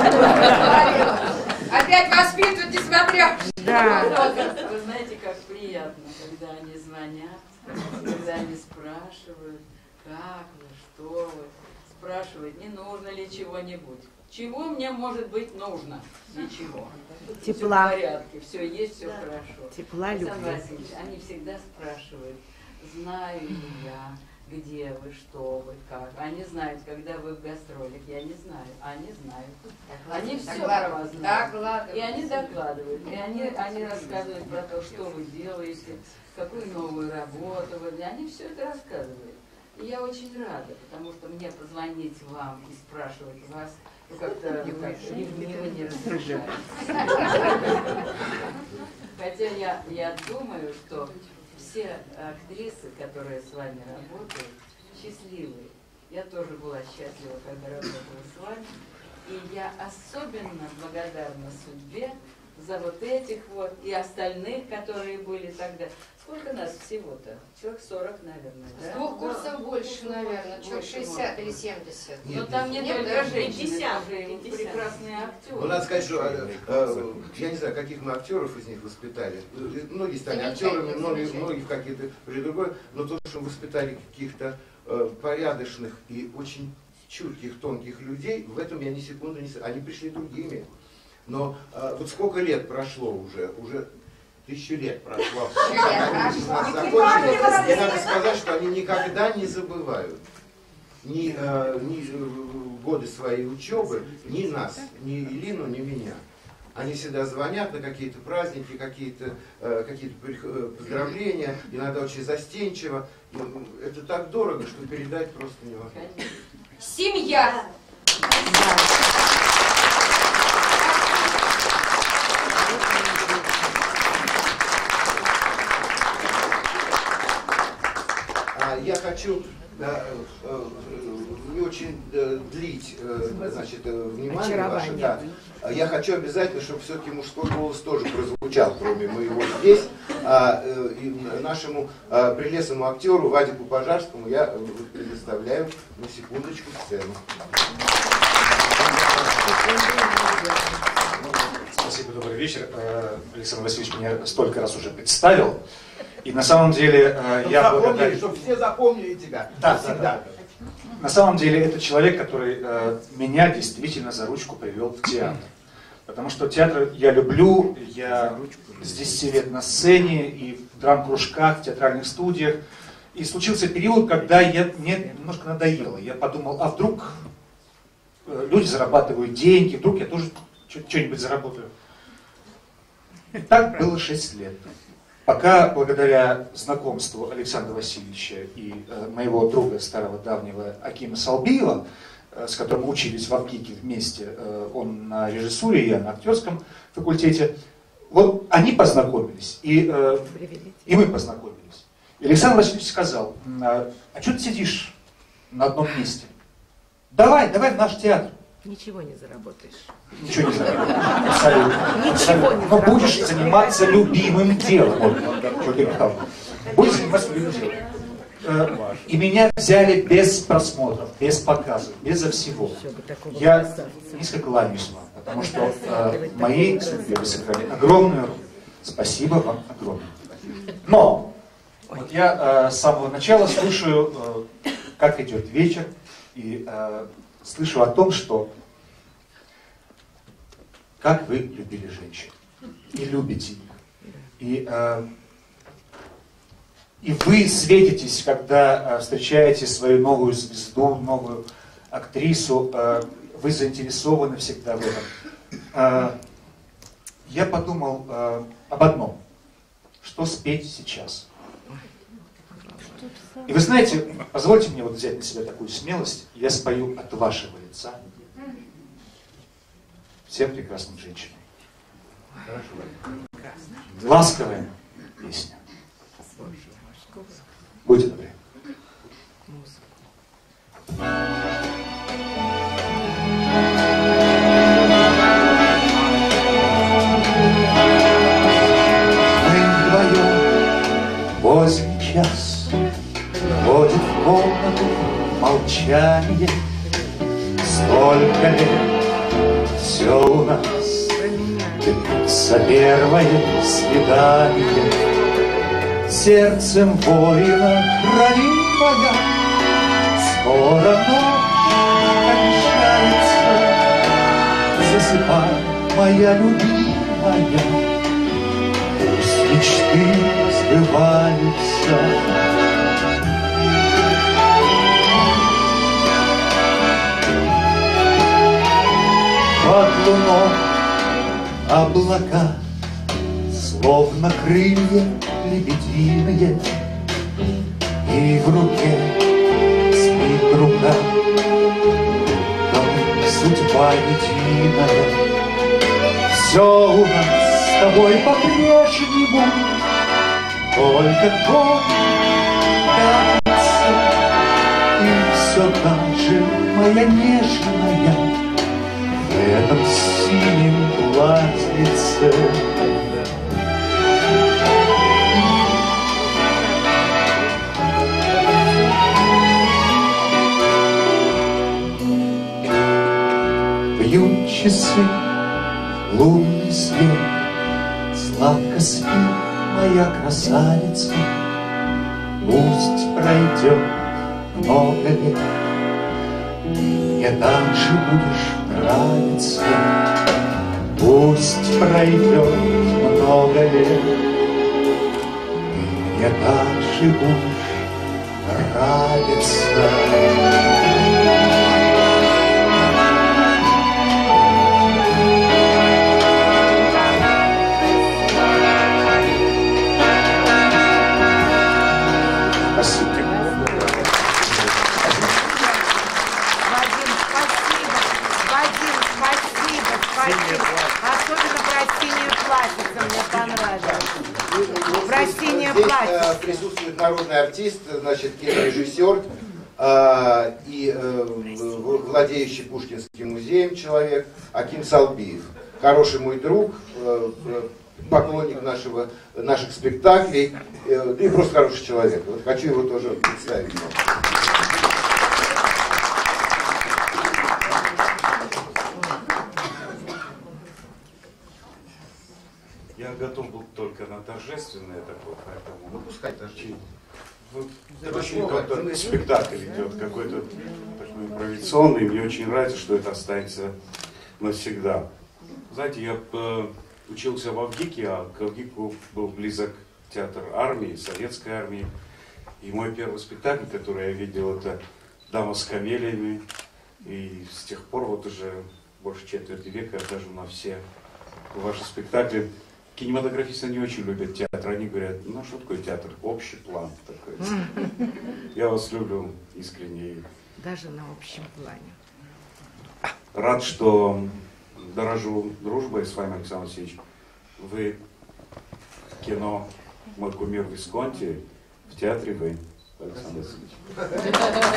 Опять воспитывают, несмотря. Да. Вы знаете, как приятно, когда они звонят, когда они спрашивают, как вы, что вы, спрашивают, не нужно ли чего-нибудь. Чего мне может быть нужно? Ничего. Тепла. Все в порядке, все есть, все да. хорошо. Тепла, Александр любви. Васильевич, они всегда спрашивают, знаю ли я, где вы, что вы, как. Они знают, когда вы в гастролях, я не знаю, они знают. Они все про вас знают. И они докладывают, и они, они рассказывают про то, что вы делаете, какую новую работу вы, они все это рассказывают. И я очень рада, потому что мне позвонить вам и спрашивать вас, ну как-то ревниво не раздражает. Хотя я, я думаю, что все актрисы, которые с вами работают, счастливые. Я тоже была счастлива, когда работала с вами. И я особенно благодарна судьбе за вот этих вот и остальных, которые были тогда. Сколько нас всего-то? Человек сорок, наверное, да? С двух курсов больше, наверное, человек шестьдесят или семьдесят. Но там не только женщины, тоже прекрасные актеры. Ну, надо сказать, что э, я не знаю, каких мы актеров из них воспитали. Многие стали актерами, многие, многие в какие-то или другое, но то, что мы воспитали каких-то э, порядочных и очень чутких, тонких людей, в этом я ни секунды не... Они пришли другими. Но э, вот сколько лет прошло уже, уже тысячу лет прошло. И надо сказать, что они никогда не забывают ни, э, ни годы своей учебы, ни нас, ни Илину, ни меня. Они всегда звонят на какие-то праздники, какие-то э, какие-то поздравления, иногда очень застенчиво. Это так дорого, что передать просто невозможно. Семья. Я хочу да, не очень длить значит, внимание ваше. Да. Я хочу обязательно, чтобы все-таки мужской голос тоже прозвучал, кроме моего здесь. И нашему прелестному актеру Вадику Пожарскому я предоставляю на секундочку сцену. Спасибо, добрый вечер. Александр Васильевич меня столько раз уже представил. И на самом деле чтобы я запомнили, благодарен... чтобы все запомнили тебя. Да, всегда. да, да. на самом деле это человек, который э, меня действительно за ручку привел в театр. Потому что театр я люблю, я с десяти лет на сцене, и в драм-кружках, в театральных студиях. И случился период, когда я, мне немножко надоело. Я подумал, а вдруг э, люди зарабатывают деньги, вдруг я тоже что-нибудь заработаю. И так было шесть лет. Пока благодаря знакомству Александра Васильевича и э, моего друга старого давнего Акима Салбиева, э, с которым учились в Абгике вместе, э, он на режиссуре, я на актерском факультете, вот они познакомились, и, э, и мы познакомились. И Александр Васильевич сказал, а, а что ты сидишь на одном месте? Давай, давай в наш театр. Ничего не заработаешь. Ничего не заработаешь. Абсолютно. Ничего не Но будешь заниматься любимым делом. Вот, Михайловна. Будешь заниматься любимым делом. И меня взяли без просмотров, без показов, безо всего. Я низко кланяюсь вам, потому что э, в моей судьбе вы сыграли огромную роль. Спасибо вам огромное. Но вот я э, с самого начала слушаю, э, как идет вечер, и э, слышу о том, что как вы любили женщин и любите их. И, э, и вы светитесь, когда э, встречаете свою новую звезду, новую актрису, э, вы заинтересованы всегда в этом. Э, я подумал э, об одном, что спеть сейчас. И вы знаете, позвольте мне вот взять на себя такую смелость, я спою от вашего лица всем прекрасным женщинам. Ласковая песня. Будьте добры. Мы вдвоем поздний час вводит в комнату молчание. Столько лет все у нас длится первое свидание. Сердцем воина ранимая, скоро ночь кончается. Засыпай, моя любимая, пусть мечты сбываются. Под луной облака, словно крылья лебединые, и в руке спит рука, но судьба единая. Все у нас с тобой по-прежнему, только год пятница, и все так же моя нежная в этом синем платьице. Бьют часы, лунный свет, сладко спи, моя красавица. Пусть пройдет много лет, мне так же будешь нравиться. Пусть пройдет много лет, и мне так же будешь нравиться. Здесь присутствует народный артист, значит, кинорежиссер э, и э, владеющий Пушкинским музеем человек Аким Салбиев. Хороший мой друг, э, поклонник нашего, наших спектаклей, э, и просто хороший человек. Вот хочу его тоже представить. Я готов был только на торжественное такое, поэтому... Ну, пускай торжественное. Вот, это очень как-то спектакль идет, какой-то импровизационный, и мне очень нравится, что это останется навсегда. Знаете, я э, учился в Авгике, а к Авгику был близок театр армии, советской армии. И мой первый спектакль, который я видел, это «Дама с камелиями». И с тех пор, вот уже больше четверти века, я хожу на все ваши спектакли. Кинематографисты не очень любят театр. Они говорят, ну что такое театр? Общий план такой. Я вас люблю искренне. Даже на общем плане. Рад, что дорожу дружбой с вами, Александр Васильевич. Вы в кино «Мой кумир Висконти», в театре вы, Александр Васильевич.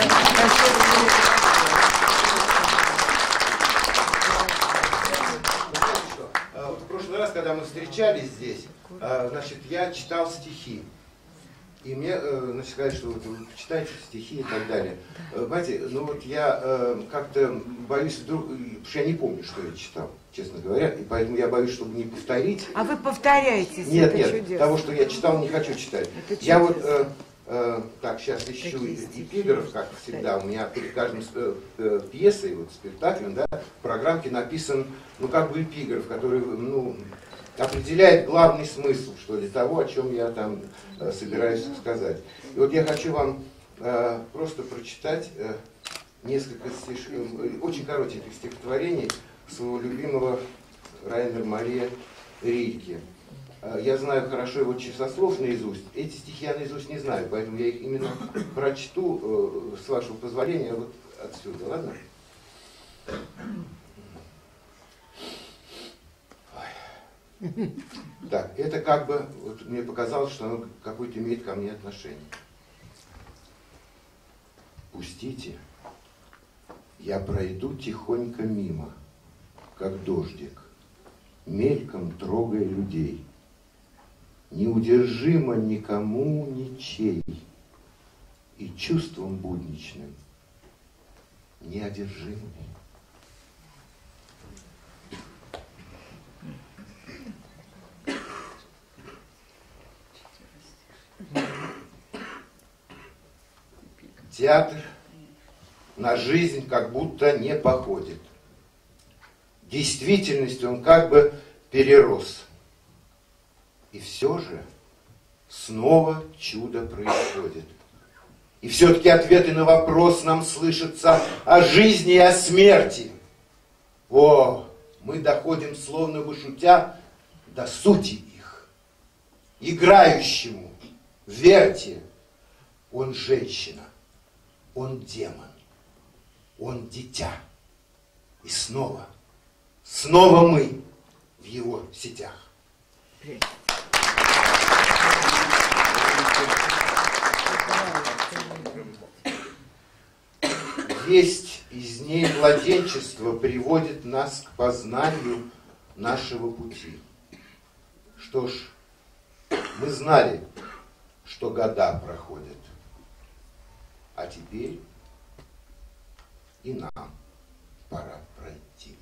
В прошлый раз, когда мы встречались здесь, значит, я читал стихи. И мне, значит, сказали, что вот вы читаете стихи и так далее. Понимаете, ну вот я как-то боюсь вдруг, потому что я не помню, что я читал, честно говоря, и поэтому я боюсь, чтобы не повторить. А вы повторяетесь, нет, это нет, чудесно. того, что я читал, не хочу читать. Это Я вот, э, э, так, сейчас ищу эпиграф, как всегда, у меня перед каждым э, э, пьесой, вот спектаклем, да, в программке написан, ну, как бы эпиграф, который, ну, определяет главный смысл, что ли, того, о чем я там э, собираюсь сказать. И вот я хочу вам э, просто прочитать э, несколько стиш... э, очень коротеньких стихотворений своего любимого Райнера Мария Рильке. Э, я знаю хорошо его часослов наизусть. Эти стихи я наизусть не знаю, поэтому я их именно прочту, э, с вашего позволения, вот отсюда, ладно? Так, это как бы, вот мне показалось, что оно какое-то имеет ко мне отношение. Пустите, я пройду тихонько мимо, как дождик, мельком трогая людей, неудержимо никому ничей, и чувством будничным неодержимым. Театр на жизнь как будто не походит. Действительность он как бы перерос. И все же снова чудо происходит. И все-таки ответы на вопрос нам слышатся о жизни и о смерти. О, мы доходим, словно бы шутя, до сути их. Играющему, верьте, он женщина. Он демон, он дитя. И снова, снова мы в его сетях. Весть из ней младенчества приводит нас к познанию нашего пути. Что ж, мы знали, что года проходят. А теперь и нам пора пройти.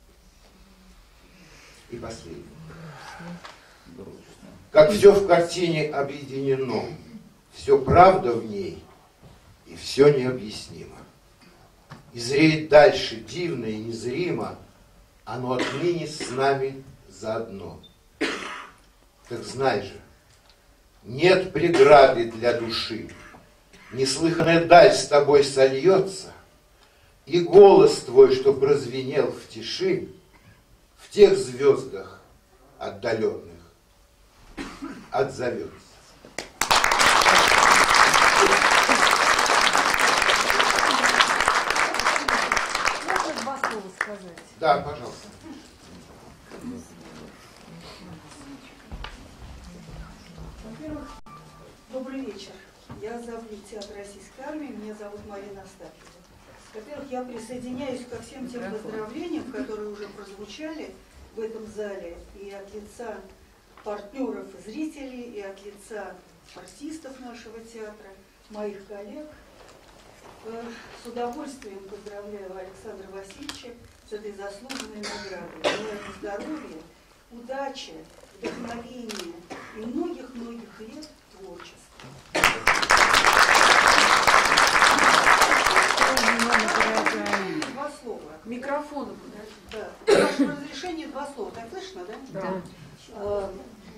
И последнее. Как все в картине объединено, все правда в ней, и все необъяснимо. И зреет дальше дивно и незримо, оно отныне с нами заодно. Так знай же, нет преграды для души, неслыханная даль с тобой сольется, и голос твой, что прозвенел в тиши, в тех звездах отдаленных отзовется. Можно два слова сказать? Да, пожалуйста. Во-первых, добрый вечер. Я завлит театра Российской армии, меня зовут Марина Астафьева. Во-первых, я присоединяюсь ко всем тем поздравлениям, которые уже прозвучали в этом зале, и от лица партнеров и зрителей, и от лица артистов нашего театра, моих коллег. С удовольствием поздравляю Александра Васильевича с этой заслуженной наградой. Желаю ему здоровья, удачи, вдохновения и многих-многих лет творчества. Микрофону, подожди. Да. С вашего разрешения два слова. Так слышно, да? Да. А,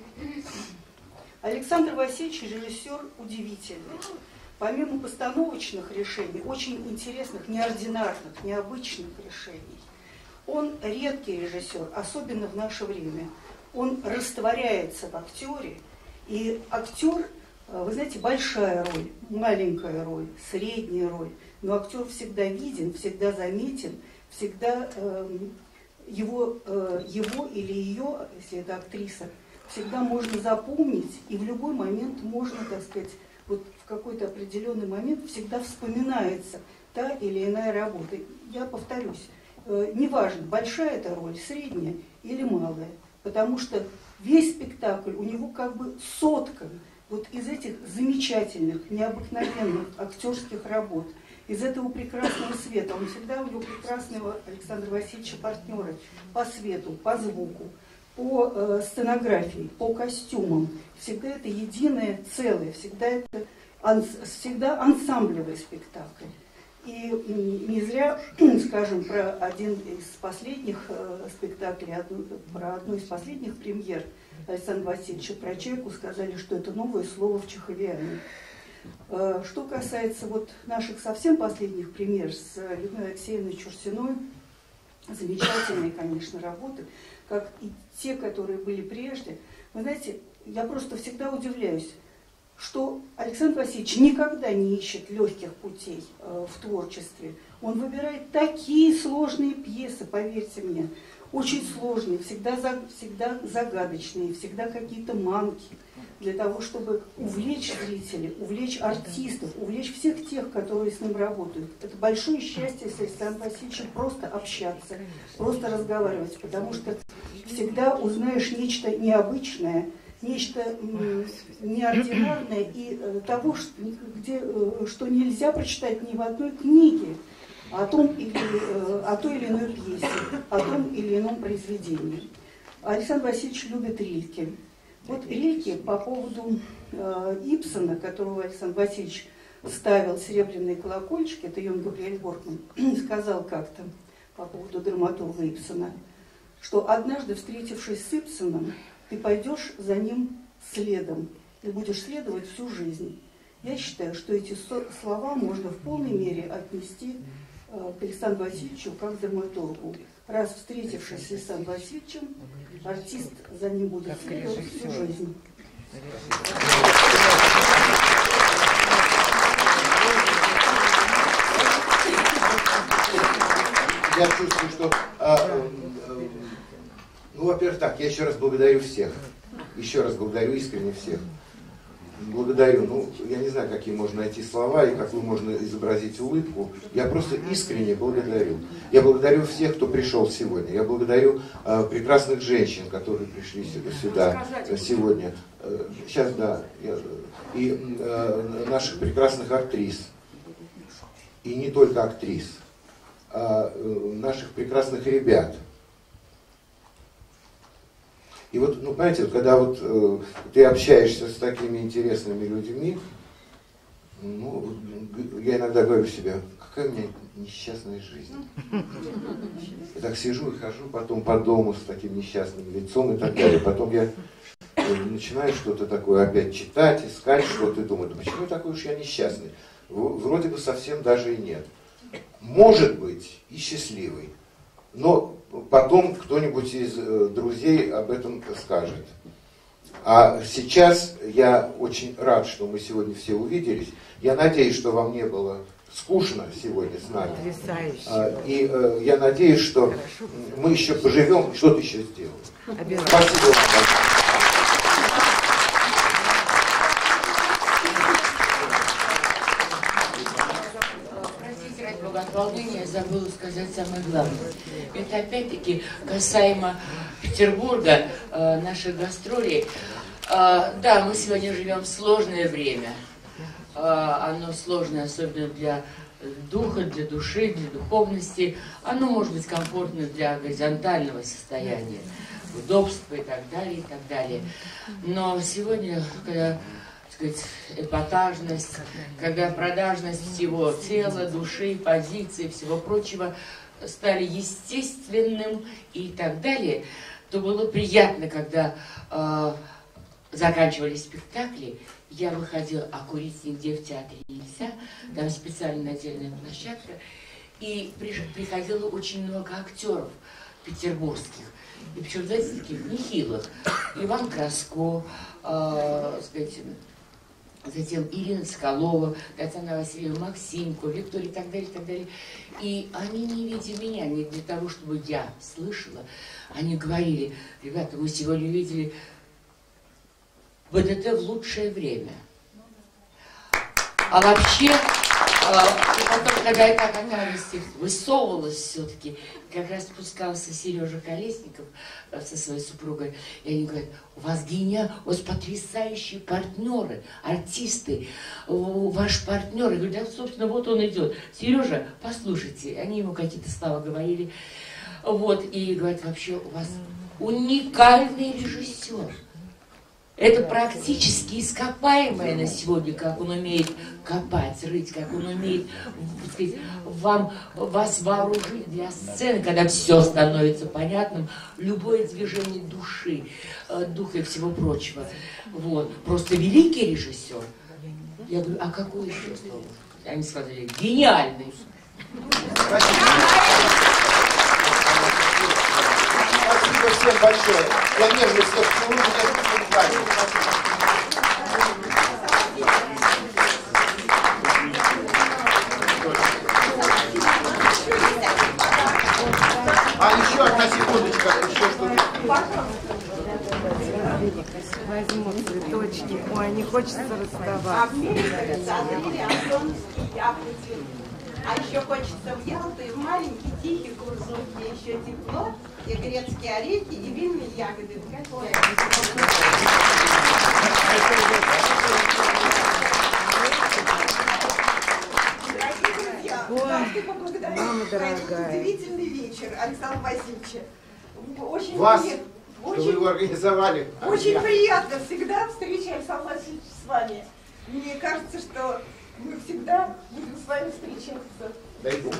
Александр Васильевич режиссер удивительный. Помимо постановочных решений, очень интересных, неординарных, необычных решений, он редкий режиссер, особенно в наше время. Он растворяется в актере, и актер, вы знаете, большая роль, маленькая роль, средняя роль, но актер всегда виден, всегда заметен, всегда э, его, э, его или ее, если это актриса, всегда можно запомнить, и в любой момент можно, так сказать, вот в какой-то определенный момент всегда вспоминается та или иная работа. Я повторюсь, э, неважно, большая эта роль, средняя или малая, потому что весь спектакль у него как бы соткан вот из этих замечательных, необыкновенных актерских работ, из этого прекрасного света. Он всегда у него прекрасного Александра Васильевича партнеры по свету, по звуку, по э, сценографии, по костюмам. Всегда это единое целое, всегда это анс, всегда ансамблевый спектакль. И не зря, скажем, про один из последних э, спектаклей, одну, про одну из последних премьер Александра Васильевича, про «Чайку», сказали, что это новое слово в чеховиане. Э, что касается вот наших совсем последних премьер с Людмилой Алексеевной Чурсиной, замечательные, конечно, работы, как и те, которые были прежде. Вы знаете, я просто всегда удивляюсь, что Александр Васильевич никогда не ищет легких путей э, в творчестве. Он выбирает такие сложные пьесы, поверьте мне, очень сложные, всегда, за, всегда загадочные, всегда какие-то манки, для того, чтобы увлечь зрителей, увлечь артистов, увлечь всех тех, которые с ним работают. Это большое счастье с Александром Васильевичем просто общаться, просто разговаривать, потому что всегда узнаешь нечто необычное, нечто неординарное и э, того, что, где, э, что нельзя прочитать ни в одной книге о том или, э, о той или иной пьесе, о том или ином произведении. Александр Васильевич любит Рильке. Вот Рильке по поводу э, Ибсена, которого Александр Васильевич ставил серебряные колокольчики, это Йон Габриэль Бортман, сказал как-то по поводу драматурга Ибсена, что однажды, встретившись с Ибсеном, ты пойдешь за ним следом, ты будешь следовать всю жизнь. Я считаю, что эти слова можно в полной мере отнести э, к Александру Васильевичу как драматургу. Раз встретившись с Александром Васильевичем, артист за ним будет следовать всю жизнь. Я чувствую, что... А, а, а, ну, во-первых, так, я еще раз благодарю всех. Еще раз благодарю искренне всех. Благодарю. Ну, я не знаю, какие можно найти слова и какую можно изобразить улыбку. Я просто искренне благодарю. Я благодарю всех, кто пришел сегодня. Я благодарю э, прекрасных женщин, которые пришли сюда сегодня. Э, сейчас, да. Я, и э, наших прекрасных актрис. И не только актрис. А э, наших прекрасных ребят. И вот, ну, понимаете, вот, когда вот э, ты общаешься с такими интересными людьми, ну, я иногда говорю себе, какая у меня несчастная жизнь. Я так сижу и хожу потом по дому с таким несчастным лицом и так далее. Потом я э, начинаю что-то такое опять читать, искать что-то и думаю, да почему такой уж я несчастный? Вроде бы совсем даже и нет. Может быть, и счастливый. Но потом кто-нибудь из э, друзей об этом скажет. А сейчас я очень рад, что мы сегодня все увиделись. Я надеюсь, что вам не было скучно сегодня с нами. А, и э, я надеюсь, что Хорошо. мы еще поживем и что-то еще сделаем. Спасибо вам. От волнения я забыла сказать самое главное. Это опять-таки касаемо Петербурга, э, наших гастролей. Э, да, мы сегодня живем в сложное время. Э, оно сложное, особенно для духа, для души, для духовности. Оно может быть комфортно для горизонтального состояния, удобства и так далее, и так далее. Но сегодня, когда сказать, эпатажность, когда продажность всего тела, души, позиции, всего прочего стали естественным и так далее, то было приятно, когда э, заканчивались спектакли, я выходила, а курить нигде в театре нельзя, там специальная отдельная площадка, и приходило очень много актеров петербургских, и причем, знаете, таких нехилых. Иван Краско, э, сказать, затем Ирина Соколова, Татьяна Васильевна, Максимко, Виктория и так далее, и так далее. И они, не видя меня, не для того, чтобы я слышала, они говорили: ребята, вы сегодня видели БДТ в лучшее время. А вообще, и потом, когда я так оказалась, высовывалась все-таки, как раз спускался Сережа Колесников со своей супругой, и они говорят: у вас гения, у вас потрясающие партнеры, артисты, ваш партнер. Я говорю: да, собственно, вот он идет. Сережа, послушайте, они ему какие-то слова говорили. Вот, и говорят: вообще у вас уникальный режиссер. Это практически ископаемое на сегодня, как он умеет копать, рыть, как он умеет, так сказать, вам, вас вооружить для сцены, когда все становится понятным, любое движение души, духа и всего прочего. Вот. Просто великий режиссер. Я говорю: а какой еще слово? Они сказали: гениальный. Спасибо всем большое. Я нежно всех целую. А еще одна секундочка, еще что-то. Возьму цветочки. Ой, не хочется расставаться. А еще хочется в Ялту и в маленький тихий курсов, где еще тепло, и грецкие орехи, и винные ягоды. Дорогие друзья, должны поблагодарить за этот удивительный вечер Александра Васильевича. Очень Вас, приятно, что очень, вы его организовали. очень приятно всегда встречать Александра Васильевича с вами. Мне кажется, что мы всегда будем с вами встречаться. Дай Бог.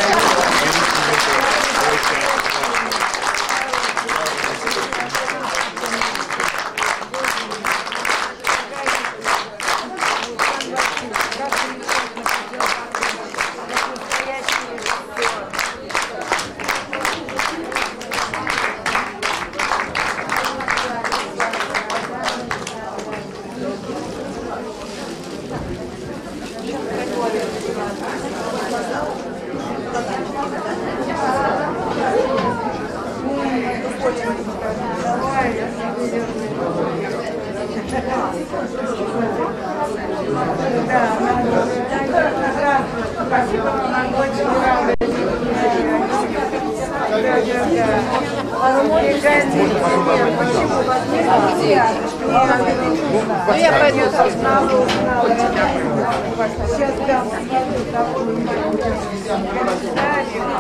Ну, я пойду узнаву, узнаву. Сейчас дам такую комментарий.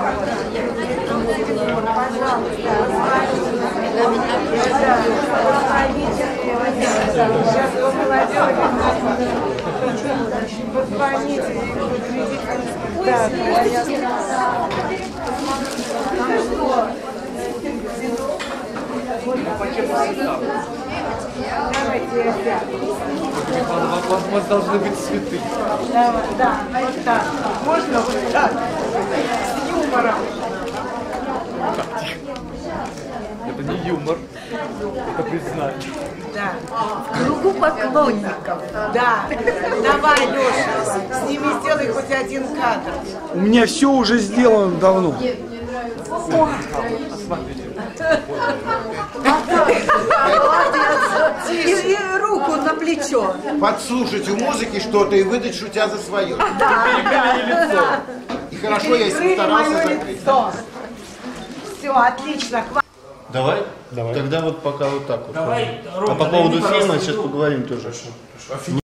Пожалуйста, сейчас по молодежи позвоните. Да, давайте я сяду. У вас должны быть цветы. Да, да, вот так. Можно вот так? С юмором. Это не юмор, это признание. Да. В кругу поклонников. Да. Давай, Леша, с ними сделай хоть один кадр. У меня все уже сделано давно. И, и руку на плечо. Подслушать у музыки что-то и выдать, шутя за свое. Да, да, да. И хорошо, я старался закрыть. Все, отлично. Давай? Давай. Тогда вот пока вот так вот. Давай, а Рома, по поводу найди, фильма пожалуйста, сейчас иду. поговорим тоже.